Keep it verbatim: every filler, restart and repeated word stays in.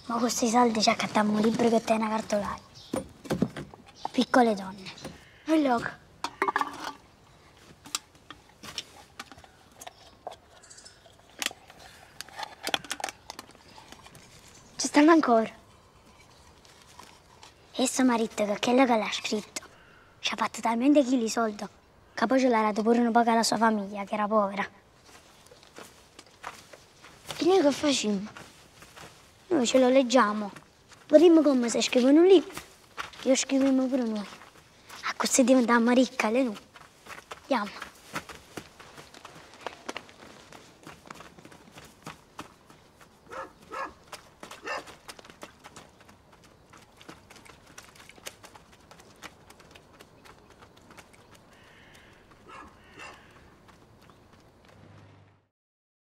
Ma con questi soldi ci accattiamo un libro che te una cartolare. Piccole donne. E loco. Ci stanno ancora. E sto marito, che quello che l'ha scritto, ci ha fatto talmente chili di soldi che poi ce l'ha dato pure un po' alla sua famiglia, che era povera. E noi che facciamo? Noi ce lo leggiamo. Vorremmo come se scrivono un libro. Io scriviamo pure noi. A così diventiamo ricche, le noi. Andiamo.